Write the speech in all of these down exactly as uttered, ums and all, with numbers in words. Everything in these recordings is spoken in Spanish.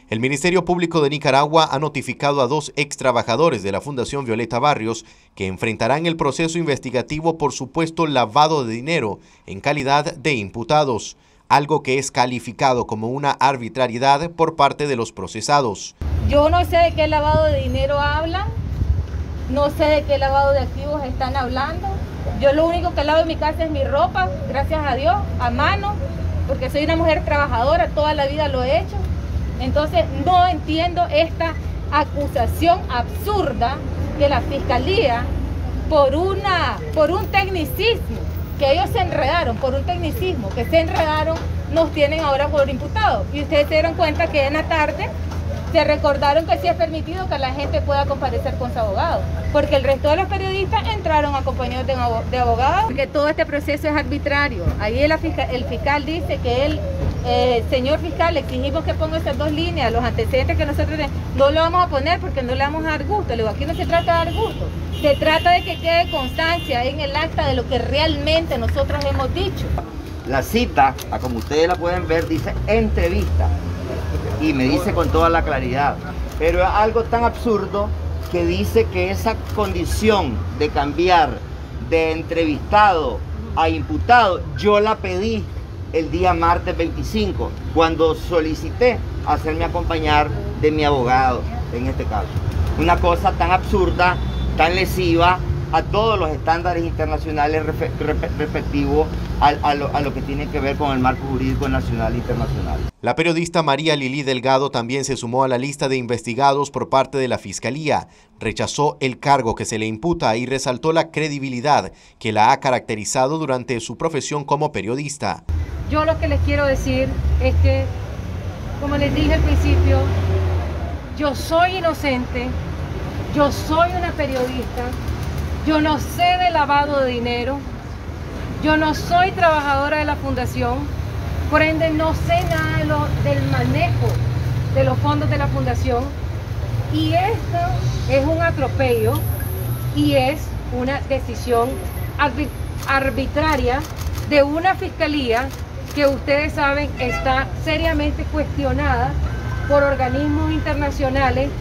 El Ministerio Público de Nicaragua ha notificado a dos ex trabajadores de la Fundación Violeta Barrios que enfrentarán el proceso investigativo por supuesto lavado de dinero en calidad de imputados, algo que es calificado como una arbitrariedad por parte de los procesados. Yo no sé de qué lavado de dinero hablan, no sé de qué lavado de activos están hablando. Yo lo único que lavo en mi casa es mi ropa, gracias a Dios, a mano, porque soy una mujer trabajadora, toda la vida lo he hecho. Entonces no entiendo esta acusación absurda de la Fiscalía por, una, por un tecnicismo, que ellos se enredaron, por un tecnicismo, que se enredaron, nos tienen ahora por imputados. Y ustedes se dieron cuenta que en la tarde se recordaron que sí es permitido que la gente pueda comparecer con su abogado, porque el resto de los periodistas entraron acompañados de abogados, porque todo este proceso es arbitrario. Ahí el fiscal, el fiscal dice que él, eh, señor fiscal, le exigimos que ponga esas dos líneas, los antecedentes que nosotros tenemos, no lo vamos a poner porque no le vamos a dar gusto. Le digo, aquí no se trata de dar gusto, se trata de que quede constancia en el acta de lo que realmente nosotros hemos dicho. La cita, como ustedes la pueden ver, dice entrevista. Y me dice con toda la claridad, pero es algo tan absurdo que dice que esa condición de cambiar de entrevistado a imputado, yo la pedí el día martes veinticinco, cuando solicité hacerme acompañar de mi abogado, en este caso. Una cosa tan absurda, tan lesiva a todos los estándares internacionales respectivos a, a, lo, a lo que tiene que ver con el marco jurídico nacional e internacional. La periodista María Lili Delgado también se sumó a la lista de investigados por parte de la Fiscalía. Rechazó el cargo que se le imputa y resaltó la credibilidad que la ha caracterizado durante su profesión como periodista. Yo lo que les quiero decir es que, como les dije al principio, yo soy inocente, yo soy una periodista, yo no sé de lavado de dinero, yo no soy trabajadora de la fundación, por ende no sé nada de lo, del manejo de los fondos de la fundación, y esto es un atropello y es una decisión arbitraria de una fiscalía que ustedes saben está seriamente cuestionada por organismos internacionales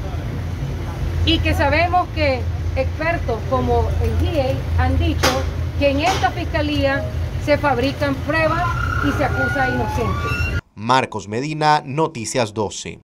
y que sabemos que expertos como el G I A han dicho que en esta fiscalía se fabrican pruebas y se acusa a inocentes. Marcos Medina, Noticias doce.